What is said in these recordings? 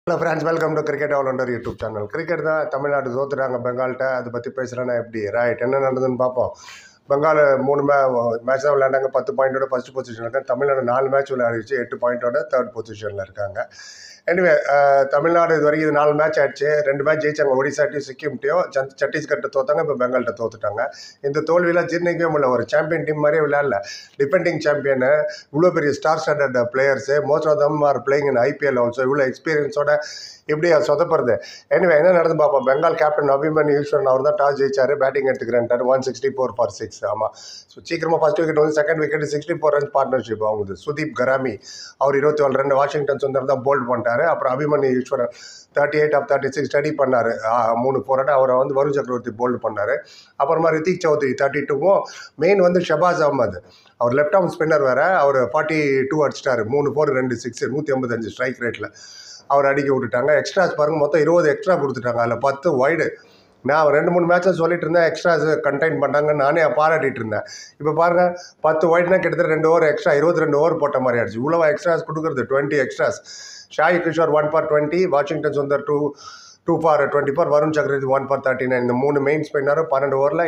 Hello friends, welcome to Cricket All Under YouTube channel. Cricket தான் தமிழ்நாடு தோத்துட்டாங்க பெங்கால்கிட்ட. அதை பற்றி பேசுகிறேன்னா எப்படி ரைட் என்ன நடந்ததுன்னு பார்ப்போம். பெங்கால் 3 மேட்ச் தான் விளையாண்டாங்க, 10 பாயிண்டோட ஃபஸ்ட் பொசிஷனில் இருக்காங்க. தமிழ்நாடு 4 மேட்ச் விளையாடிச்சு, 8 பாயிண்டோட தேர்ட் பொசிஷனில் இருக்காங்க. எனிவே தமிழ்நாடு இது வரைக்கும் 4 மேட்ச் ஆயிடுச்சு. 2 மேட்ச் ஜெயிச்சாங்க, ஒடிசாட்டையும் சிக்கிம்ட்டையும். சத்தீஸ்கர்ட்ட தோத்தாங்க, இப்போ பெங்கால்கிட்ட தோத்துட்டாங்க. இந்த தோல்வியெல்லாம் ஜீர்ணிக்கவே முடியல. ஒரு சாம்பியன் டீம் மாதிரியே விளையாடல. டிஃபெண்டிங் சாம்பியனு, இவ்வளோ பெரிய star standard players, most of them are playing in IPL also. இவ்வளோ எக்ஸ்பீரியன்ஸோட எப்படி சொதப்படுறது. எனிவே என்ன நடந்து பார்ப்போம். பெங்கால் கேப்டன் அபிமன்யு ஈஸ்வரன் அவர் தான் டாஸ் ஜெயிச்சார், பேட்டிங் எடுத்துக்கிறேன்ட்டார். 164 for 6. ஆமாம், ஸோ சீக்கிரமாக ஃபஸ்ட் விக்கெட் வந்து செகண்ட் விக்கெட் 64 ரன்ஸ் பார்ட்னர்ஷிப் ஆகுது. சுதீப் கராமி அவர் 27 ரன், வாஷிங்டன் சுந்தர் தான் போல்ட் பண்ணிட்டார். அப்புறம் அபிமன்யு ஈஸ்வரன் 38 of 36 ஸ்டடி பண்ணார், 3 4. அவரை வந்து வருண் சக்கரவர்த்தி போல்டு பண்ணார். அப்புறமா ரித்திக் சௌத்ரி 32. மெயின் வந்து ஷபாஸ் அஹமத், அவர் லெஃப்ட் ஆர்ம் ஸ்பின்னர் வேறு, அவர் 42 அடிச்சிட்டார். 3 4 2 6, 185 ஸ்ட்ரைக் ரேட்டில் அவர் அடிக்க விட்டுட்டாங்க. எக்ஸ்ட்ராஸ் பாருங்கள், மொத்தம் 20 எக்ஸ்ட்ரா கொடுத்துட்டாங்க. அதில் 10 வைடு. நான் 2-3 மேட்சை சொல்லிட்டு இருந்தேன், எக்ஸ்ட்ராஸ் கண்டெயின் பண்ணாங்கன்னு நானே பாராட்டிட்டு இருந்தேன். இப்போ பாருங்கள், 10 வைடுனா கிட்டத்தட்ட 2 ஓவர் எக்ஸ்ட்ரா, 22 ஓவர் போட்ட மாதிரி ஆயிடுச்சு. இவ்வளோ எக்ஸ்ட்ராஸ் கொடுக்குறது, 20 extras. Sai Kishore 1 for 20, Washington Sundar 2 for 24, Varun Chakravarthy 1 for 39. இந்த 3 மெயின் ஸ்பின்னரும் 12 ஓவரில்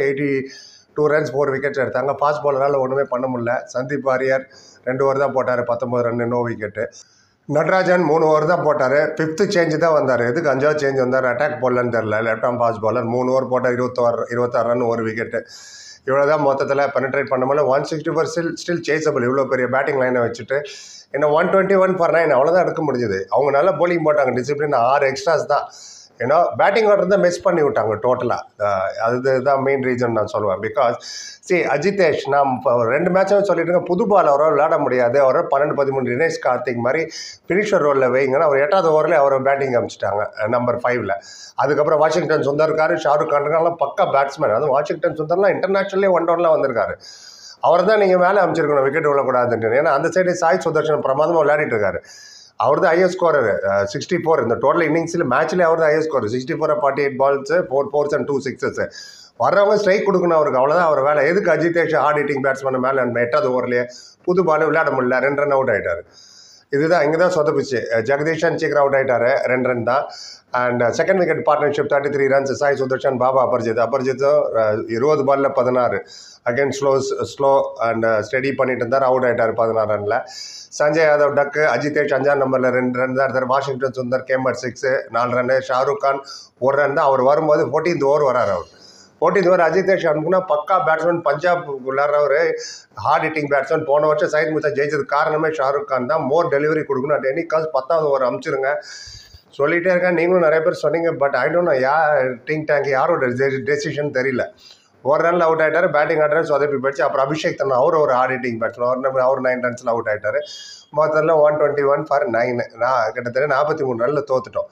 82 ரன்ஸ் 4 விக்கெட்ஸ் எடுத்தாங்க. ஃபாஸ்ட் பாலரால் ஒன்றுமே பண்ண முடியல. சந்தீப் வாரியர் 2 ஓவர் தான் போட்டார், 19 ரன், நோ விக்கெட்டு. நடராஜன் 3 ஓவர் தான் போட்டார், 5th சேஞ்சு தான் வந்தார். எதுக்கு 5வது சேஞ்ச் வந்தார், அட்டாக் போடலன்னு தெரில. Left arm fast bowler 3 over போட்டார், 26 ரன், 1 விக்கெட்டு. இவ்வளோ தான் மொத்தத்தில் பெனட்ரேட் பண்ண முடியல. 164 ஸ்டில் சேஸபிள். இவ்வளோ பெரிய பேட்டிங் லைனை வச்சுட்டு இன்னும் 121 for 9 அவ்வளோதான் எடுக்க முடிஞ்சுது. அவங்க நல்லா போலிங் போட்டாங்க, டிசிப்ளின். 6 எக்ஸ்ட்ராஸ் தான். ஏன்னா பேட்டிங் ஆர்டர் தான் மிஸ் பண்ணி விட்டாங்க டோட்டலாக. அதுதான் மெயின் ரீசன் நான் சொல்லுவேன். பிகாஸ் அஜிதேஷ், நான் இப்போ 2 மேட்சாக சொல்லிட்டு இருக்கேன், புது பால் அவரால் விளையாட முடியாது. அவரை 12-13 தினேஷ் கார்த்திக் மாதிரி ஃபினிஷர் ரோலில் வைங்கன்னு அவர் 8வது ஓவரில் அவரை பேட்டிங் அமைச்சிட்டாங்க, நம்பர் 5ல். அதுக்கப்புறம் வாஷிங்டன் சுந்தர் இருக்காரு, ஷாருக் கான்லாம் பக்கா பேட்ஸ்மேன். அதுவும் வாஷிங்டன் சுந்தர்லாம் இன்டர்நேஷ்னலே 1 டவுன்லாம் வந்திருக்காரு. அவர் தான் நீங்கள் மேலே அமைச்சிருக்கணும், விக்கெட் விழக்கூடாதுன்ட்டு. ஏன்னா அந்த சைடு சாய் சுதர்ஷன் பிரமாதமாக விளையாடிட்டு இருக்காரு. அவர் தான் ஹையஸ்ட் ஸ்கோரர், 64. இந்த டோட்டல் இன்னிங்ஸில் மேட்ச்லேயே அவர் தான் highest score. 64 48 balls, 4 4s and 2 6s. வர்றவங்க ஸ்ட்ரைக் கொடுக்கணும் அவருக்கு, அவ்வளோதான் அவர் வேலை. எதுக்கு அஜிதேஷ் ஹார்ட் ஹிட்டிங் பேட்ஸ்மேன் மேலே 8வது ஓவர்லேயே புது பால் விளையாட முடியல, 2 ரன் அவுட் ஆகிட்டார். இதுதான் இங்கே தான் சொதப்பிச்சு. ஜெகதீஷன் சீக்கிரம் அவுட் ஆகிட்டார், 2 ரன் தான். And second wicket partnership 33 runs. Sai Sudharsan, Baba அபர்ஜித்தும் 20 பாலில் 16. அகைன் ஸ்லோ அண்ட் ஸ்டடி பண்ணிட்டு இருந்தார், அவுட் ஆகிட்டார் 16 ரனில். சஞ்சய் யாதவ் டக்கு, அஜிதேஷ் 5ஆம் நம்பரில் 2 ரன் தான் எடுத்தார். Washington Sundar came at 6, 4 run. Shahrukh Khan 1 run தான். அவர் வரும்போது 14th ஓவர் வராரு. அவர் 14th ஓவர் அஜிதேஷ் அனுப்புனா பக்கா பேட்ஸ்மேன், பஞ்சாப் விளையாடுறவர், ஹார்ட் ஹிட்டிங் பேட்ஸ்மேன். போன வருஷம் சைட் முச்சா ஜெயிச்சதுக்கு காரணமே ஷாருக் கான் தான். மோர் டெலிவரி கொடுக்கணும். அட் எனி காஸ் 10வது ஓவர் அனுப்பிச்சிருங்க சொல்லிகிட்டே இருக்கேன். நீங்களும் நிறைய பேர் சொன்னீங்க. But I don't know think tank யாரோட டெசிஷன் தெரியல. 1 ரனில் அவுட் ஆகிட்டார். பேட்டிங் ஆர்டர் சொதப்பி போயிடுச்சு. அப்புறம் அபிஷேக் தன்னா அவர் ஒரு ஹார்ட் ஹிட்டிங் பேட்ஸ்மேன், அவர் 9 ரன்ஸில் அவுட் ஆகிட்டார். மொத்தத்தில் 121 for 9. கிட்டத்தட்ட 43 ரனில் தோத்துட்டோம்.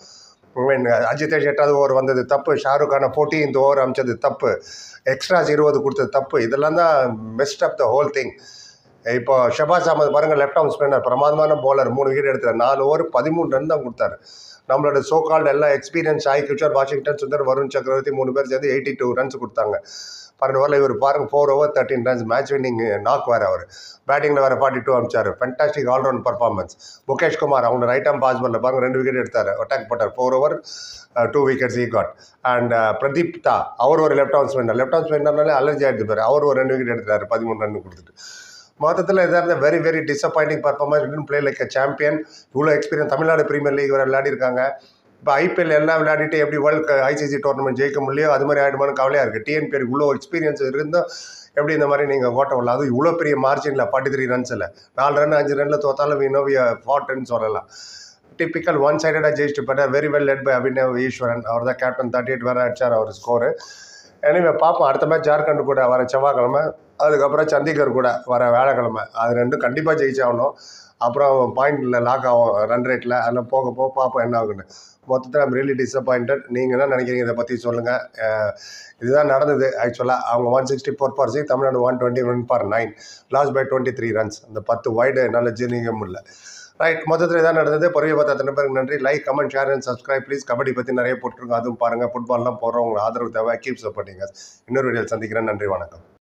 அஜிதேஷ் 8வது ஓவர் வந்தது தப்பு. ஷாருக் கானை 14th ஓவர் அமைச்சது தப்பு. எக்ஸ்ட்ராஸ் 20 கொடுத்தது தப்பு. இதெல்லாம் தான் best of the whole thing. இப்போ ஷபாஸ் அஹமத் பாருங்கள், லெஃப்ட் ஆர்ம் ஸ்பின்னர், பிரமாதமான போலர், 3 விக்கெட் எடுத்தார். 4 ஓவர் 13 ரன் தான் கொடுத்தாரு. நம்மளோட சோகால்டு எல்லாம் எக்ஸ்பீரியன்ஸ் ஷாய் கிஷோர், வாஷிங்டன் சுந்தர், வருண் சக்கரவர்த்தி 3 பேர் சேர்ந்து 82 ரன்ஸ் கொடுத்தாங்க. 12 ஓவரில் இவர் பாருங்கள் 4 over 13 runs. Match winning knock வேறு. அவர் பேட்டிங்கில் வேறு 42 அமிச்சார். Fantastic all round performance. Mukesh Kumar அவங்க ரைட் ஆர்ம் ஃபாஸ்ட் பாலில் பாருங்கள் 2 விக்கெட் எடுத்தார், அட்டாக் போட்டார். 4 over 2 wickets he got. And Pradeep தா அவர் ஒரு லெஃப்ட் ஆர்ம் ஸ்பின்னர்னாலே அலர்ஜி ஆகிடுது பேர். அவர் ஒரு 2 விக்கெட் எடுத்தார், 13 ரன் கொடுத்துட்டு. மொத்தத்தில் இதாக இருந்தால் very very disappointing performance. Didn't play like a champion. இவ்வளோ எக்ஸ்பீரியன்ஸ் தமிழ்நாடு பிரீமியர் லீக் வரை விளையாடிருக்காங்க. இப்போ ஐபிஎல் எல்லாம் விளையாடிட்டு எப்படி வேர்ல்டு ஐசிசி டோர்னமெண்ட் ஜெயிக்க முடியலையோ அது மாதிரி ஆகிடுமான்னு கவலையாக இருக்குது. டிஎன்பிஆர் இவ்வளோ எக்ஸ்பீரியன்ஸ் இருந்தும் எப்படி இந்த மாதிரி நீங்கள் ஓட்ட விடலாம். அது இவ்வளோ பெரிய மார்ஜினில் 43 ரன்ஸில் 4 ரன் 5 ரனில் தோத்தாலும் ஃபார்ட்னு சொல்லலாம். டிப்பிக்கல் ஒன் சைடடாக ஜெயிச்சுட்டு போட்டார். Very well led by Abhinav Easwaran. அவர் தான் கேப்டன், 38 வேறு அடிச்சார் அவர் ஸ்கோரு. எனவே பார்ப்போம். அடுத்த மேட்ச் ஜார்க்கண்ட் கூட வர செவ்வாய்க்கிழமை, அதுக்கப்புறம் சண்டிகர் கூட வர வியாழக்கிழமை. அது 2 கண்டிப்பாக ஜெயிச்சாகணும். அப்புறம் பாயிண்டில் லாக் ஆகும் ரன் ரேட்டில். அதில் போக பார்ப்போம் என்ன ஆகுன்னு. மொத்தத்தில் ஐம் ரியலி டிசப்பாயிண்டட். நீங்கள் என்ன நினைக்கிறீங்க இதை பற்றி சொல்லுங்கள். இதுதான் நடந்தது ஆக்சுவலாக. அவங்க 164 for 6, Tamil Nadu 121 for 9, lost by 23 runs. அந்த 10 வைடு என்னால் ஜீர்ணிக்க முடியல. ரைட், மொத்தத்தில் இதான் நடந்தது. பொறுமையை பார்த்த அத்தனை பேருக்கு நன்றி. Like, comment, share and subscribe please. Kabaddi பற்றி நிறைய போட்டிருக்கோம், அதுவும் பாருங்கள். ஃபுட்பால்லாம் போடுறோம். உங்கள் ஆதரவு தேவை. Keep supporting us. இன்னொரு வீடியோ சந்திக்கிறேன். நன்றி, வணக்கம்.